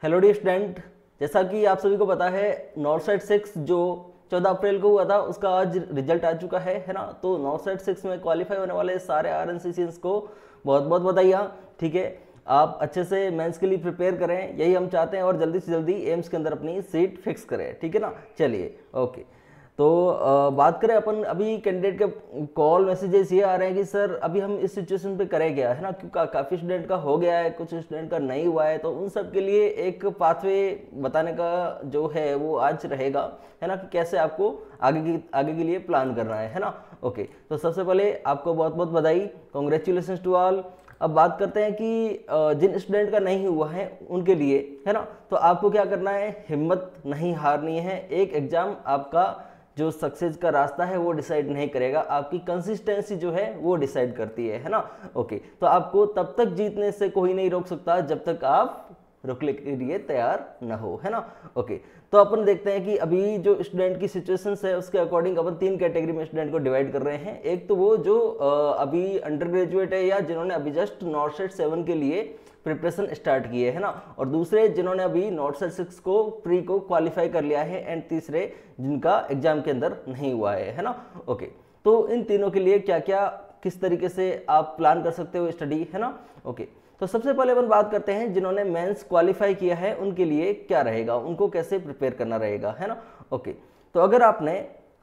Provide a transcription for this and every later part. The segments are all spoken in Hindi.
हेलो डी स्टूडेंट, जैसा कि आप सभी को पता है नॉर्थ साइड 6 जो 14 अप्रैल को हुआ था उसका आज रिजल्ट आ चुका है ना। तो नॉर्थ साइड 6 में क्वालिफाई होने वाले सारे आरएनसीसीएंस को बहुत बहुत बधाइयाँ। ठीक है, आप अच्छे से मेंस के लिए प्रिपेयर करें, यही हम चाहते हैं, और जल्दी से जल्दी एम्स के अंदर अपनी सीट फिक्स करें। ठीक है ना। चलिए ओके, तो बात करें अपन अभी कैंडिडेट के कॉल मैसेजेस ये आ रहे हैं कि सर अभी हम इस सिचुएशन पे करें क्या, है ना, क्योंकि काफ़ी स्टूडेंट का हो गया है, कुछ स्टूडेंट का नहीं हुआ है, तो उन सब के लिए एक पाथवे बताने का जो है वो आज रहेगा, है ना, कि कैसे आपको आगे के लिए प्लान करना है ना। ओके, तो सबसे पहले आपको बहुत बहुत बधाई, कॉन्ग्रेचुलेशन टू ऑल। अब बात करते हैं कि जिन स्टूडेंट का नहीं हुआ है उनके लिए, है ना, तो आपको क्या करना है, हिम्मत नहीं हारनी है। एक एग्जाम आपका जो सक्सेस का रास्ता है वो डिसाइड नहीं करेगा, आपकी कंसिस्टेंसी जो है वो डिसाइड करती है ना। ओके, तो आपको तब तक जीतने से कोई नहीं रोक सकता जब तक आप रुकने के लिए तैयार ना हो, है ना। ओके, तो अपन देखते हैं कि अभी जो स्टूडेंट की सिचुएशन है उसके अकॉर्डिंग अपन 3 कैटेगरी में स्टूडेंट को डिवाइड कर रहे हैं। एक तो वो जो अभी अंडर ग्रेजुएट है या जिन्होंने अभी जस्ट नॉर्थ साइड 7 के लिए प्रिपरेशन स्टार्ट की है ना, और दूसरे जिन्होंने अभी नॉर्थ साइड 6 को प्री को क्वालिफाई कर लिया है, एंड तीसरे जिनका एग्जाम के अंदर नहीं हुआ है ना। ओके, तो इन तीनों के लिए क्या क्या किस तरीके से आप प्लान कर सकते हो स्टडी, है ना। ओके, तो सबसे पहले अपन बात करते हैं जिन्होंने मेंस क्वालिफाई किया है उनके लिए क्या रहेगा, उनको कैसे प्रिपेयर करना रहेगा, है ना। ओके, तो अगर आपने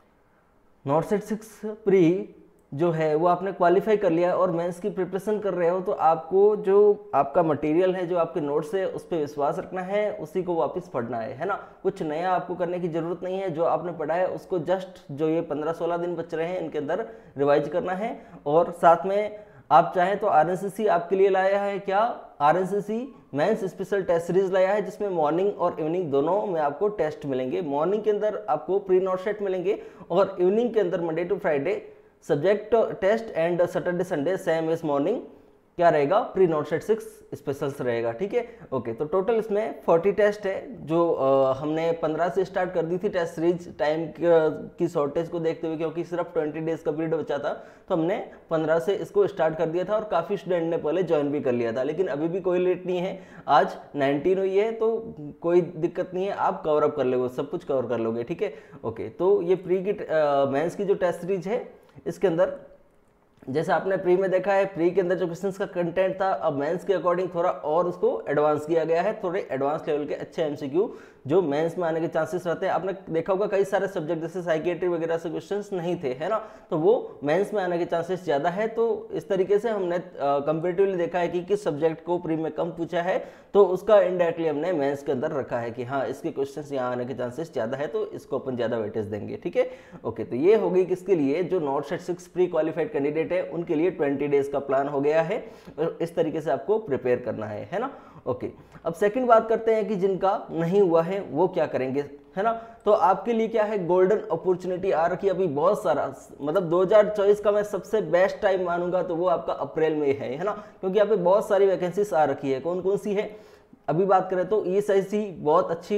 नॉर्थ साइड 6 प्री जो है वो आपने क्वालिफाई कर लिया और मेंस की प्रिपरेशन कर रहे हो, तो आपको जो आपका मटेरियल है, जो आपके नोट्स है, उस पर विश्वास रखना है, उसी को वापस पढ़ना है ना। कुछ नया आपको करने की जरूरत नहीं है, जो आपने पढ़ा है उसको जस्ट जो ये 15-16 दिन बच रहे हैं इनके अंदर रिवाइज करना है। और साथ में आप चाहें तो आरएनसीसी आपके लिए लाया है, क्या, RNCC mains special test series लाया है, जिसमें मॉर्निंग और इवनिंग दोनों में आपको टेस्ट मिलेंगे। मॉर्निंग के अंदर आपको प्री नॉर्थ सेट मिलेंगे और इवनिंग के अंदर Monday to Friday subject test and Saturday Sunday same as morning क्या रहेगा, प्री नॉर्थ साइड 6 स्पेशल्स रहेगा। ठीक है, ओके, तो टोटल इसमें 40 टेस्ट है, जो हमने 15 से स्टार्ट कर दी थी टेस्ट सीरीज टाइम की शॉर्टेज को देखते हुए, क्योंकि सिर्फ 20 डेज का पीरियड बचा था, तो हमने 15 से इसको स्टार्ट कर दिया था और काफ़ी स्टूडेंट ने पहले ज्वाइन भी कर लिया था। लेकिन अभी भी कोई लेट नहीं है, आज 19 हुई है तो कोई दिक्कत नहीं है, आप कवर अप कर लोगे, सब कुछ कवर कर लोगे। ठीक है, ओके, तो ये प्री की मेंस की जो टेस्ट सीरीज है इसके अंदर जैसे आपने प्री में देखा है, प्री के अंदर जो क्वेश्चंस का कंटेंट था, अब मेंस के अकॉर्डिंग थोड़ा और उसको एडवांस किया गया है, थोड़े एडवांस लेवल के अच्छे एमसीक्यू जो मेंस में आने के चांसेस रहते हैं। आपने देखा होगा कई सारे सब्जेक्ट जैसे साइकियाट्री वगैरह से क्वेश्चंस नहीं थे, है ना, तो वो मेंस में आने के चांसेस ज़्यादा है। तो इस तरीके से हमने कंपेरेटिवली देखा है कि किस सब्जेक्ट को प्री में कम पूछा है, तो उसका इनडायरेक्टली हमने मेंस के अंदर रखा है कि हाँ इसके क्वेश्चंस यहाँ आने के चांसेस ज़्यादा है, तो इसको अपन ज़्यादा वेटेज देंगे। ठीक है, ओके, तो ये हो गई किसके लिए, जो north side 6 pre qualified candidate है उनके लिए 20 डेज का प्लान हो गया है, और इस तरीके से आपको प्रिपेयर करना है ना। ओके, अब सेकंड बात करते हैं कि जिनका नहीं हुआ है वो क्या करेंगे, है ना। तो आपके लिए क्या है, गोल्डन अपॉर्चुनिटी आ रखी है अभी बहुत सारा, मतलब 2024 का मैं सबसे बेस्ट टाइम मानूंगा तो वो आपका अप्रैल में है ना, क्योंकि यहाँ पे बहुत सारी वैकेंसीज आ रखी है। कौन कौन सी है, अभी बात करें तो ईएसआईसी बहुत अच्छी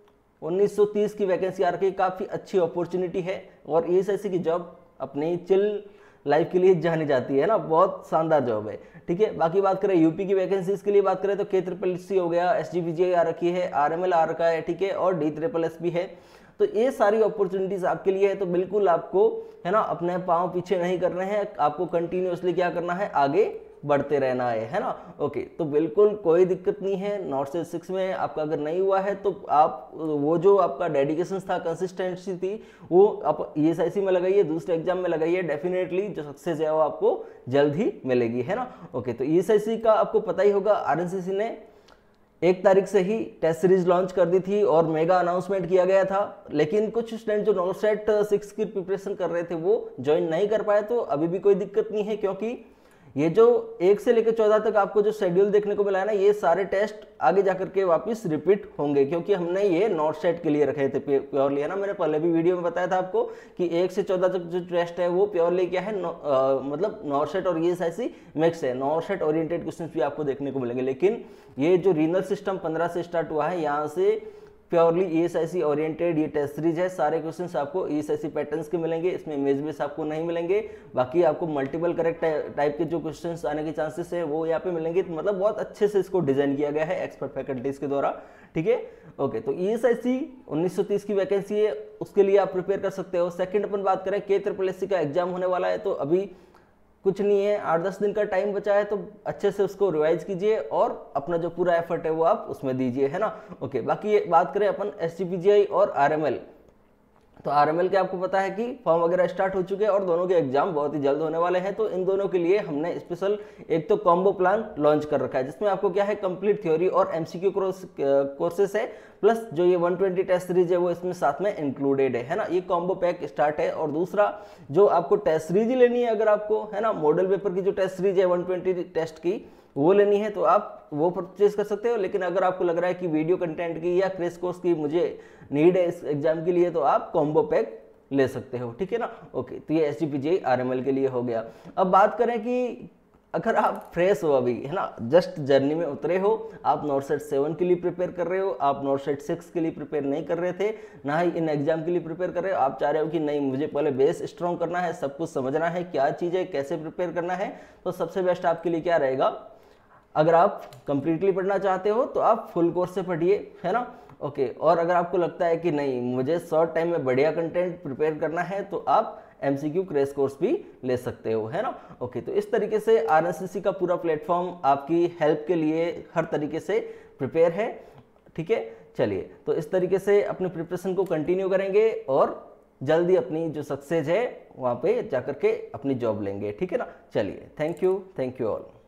1930 की वैकेंसी आ रखी है, काफ़ी अच्छी अपॉर्चुनिटी है, और ईएसआईसी की जॉब अपनी चिल लाइफ के लिए जानी जाती है ना, बहुत शानदार जॉब है। ठीक है, बाकी बात करें यूपी की वैकेंसीज के लिए बात करें तो KCCC हो गया, SGPGI आ रखी है, RML आ रखा है, ठीक है, और DSSS भी है। तो ये सारी अपॉर्चुनिटीज आपके लिए है, तो बिल्कुल आपको, है ना, अपने पाँव पीछे नहीं करने हैं, आपको कंटिन्यूसली क्या करना है, आगे बढ़ते रहना है ना। ओके, तो बिल्कुल कोई दिक्कत नहीं है। नॉर्थ साइड 6 में आपका अगर नहीं हुआ है तो आप वो जो आपका डेडिकेशन था, कंसिस्टेंसी थी, वो आप ईएसआईसी में लगाइए, दूसरे एग्जाम में लगाइए, डेफिनेटली जो सक्सेस है वो आपको जल्द ही मिलेगी, है ना। ओके, तो ईएसआईसी का आपको पता ही होगा, आरएनसीसी ने 1 तारीख से ही टेस्ट सीरीज लॉन्च कर दी थी और मेगा अनाउंसमेंट किया गया था, लेकिन कुछ स्टूडेंट जो नॉर्थ साइड 6 की प्रिपरेशन कर रहे थे वो ज्वाइन नहीं कर पाए, तो अभी भी कोई दिक्कत नहीं है, क्योंकि ये जो 1 से लेकर 14 तक आपको जो शेड्यूल देखने को मिला है ना, ये सारे टेस्ट आगे जाकर के वापस रिपीट होंगे, क्योंकि हमने ये नॉर्थ साइड के लिए रखे थे प्योरली, है ना। मैंने पहले भी वीडियो में बताया था आपको कि 1 से 14 तक जो टेस्ट है वो प्योरली क्या है, मतलब नॉर्थ साइड और ईएसआईसी मिक्स है, नॉर्थ साइड ओरिएंटेड क्वेश्चन भी आपको देखने को मिलेंगे। लेकिन ये जो रीनल सिस्टम 15 से स्टार्ट हुआ है, यहाँ से प्योरली ESIC ओरिएंटेड ये टेस्ट सीरीज है। सारे क्वेश्चंस आपको ESIC पैटर्न्स के मिलेंगे, इसमें इमेज बेस आपको नहीं मिलेंगे। बाकी आपको मल्टीपल करेक्ट टाइप के जो क्वेश्चंस आने के चांसेस है वो यहाँ पे मिलेंगे। तो मतलब बहुत अच्छे से इसको डिजाइन किया गया है एक्सपर्ट फैकल्टीज के द्वारा, ठीक है। ओके, तो ESIC 1930 की वैकेंसी है, उसके लिए आप प्रिपेयर कर सकते हो। सेकंड अपन बात करें KSSC का एग्जाम होने वाला है, तो अभी कुछ नहीं है, 8-10 दिन का टाइम बचा है, तो अच्छे से उसको रिवाइज कीजिए और अपना जो पूरा एफर्ट है वो आप उसमें दीजिए, है ना। ओके, बाकी बात करें अपन SGPGI और RML, तो RML के आपको पता है कि फॉर्म वगैरह स्टार्ट हो चुके हैं और दोनों के एग्जाम बहुत ही जल्द होने वाले हैं। तो इन दोनों के लिए हमने स्पेशल एक तो कॉम्बो प्लान लॉन्च कर रखा है, जिसमें आपको क्या है कंप्लीट थ्योरी और MCQ कोर्सेस है, प्लस जो ये 120 टेस्ट सीरीज है वो इसमें साथ में इंक्लूडेड है ना। ये कॉम्बो पैक स्टार्ट है। और दूसरा जो आपको टेस्ट सीरीज लेनी है, अगर आपको है ना मॉडल पेपर की जो टेस्ट सीरीज है 120 टेस्ट की वो लेनी है, तो आप वो परचेज कर सकते हो। लेकिन अगर आपको लग रहा है कि वीडियो कंटेंट की या क्रैश कोर्स की मुझे नीड है इस एग्जाम के लिए, तो आप कॉम्बो पैक ले सकते हो, ठीक है ना। ओके, तो ये SGPGI RML के लिए हो गया। अब बात करें कि अगर आप फ्रेश हो अभी, है ना, जस्ट जर्नी में उतरे हो, आप नॉर्सेट 7 के लिए प्रिपेयर कर रहे हो, आप नॉर्सेट 6 के लिए प्रिपेयर नहीं कर रहे थे, ना ही इन एग्जाम के लिए प्रिपेयर कर रहे हो, आप चाह रहे हो कि नहीं मुझे पहले बेस स्ट्रॉन्ग करना है, सब कुछ समझना है क्या चीज़ है, कैसे प्रिपेयर करना है, तो सबसे बेस्ट आपके लिए क्या रहेगा, अगर आप कंप्लीटली पढ़ना चाहते हो तो आप फुल कोर्स से पढ़िए, है ना। ओके, और अगर आपको लगता है कि नहीं मुझे शॉर्ट टाइम में बढ़िया कंटेंट प्रिपेयर करना है, तो आप MCQ क्रैश कोर्स भी ले सकते हो, है ना। ओके, तो इस तरीके से RNCC का पूरा प्लेटफॉर्म आपकी हेल्प के लिए हर तरीके से प्रिपेयर है, ठीक है। चलिए, तो इस तरीके से अपनी प्रिपरेशन को कंटिन्यू करेंगे और जल्दी अपनी जो सक्सेस है वहाँ पे जाकर के अपनी जॉब लेंगे, ठीक है ना। चलिए, थैंक यू ऑल।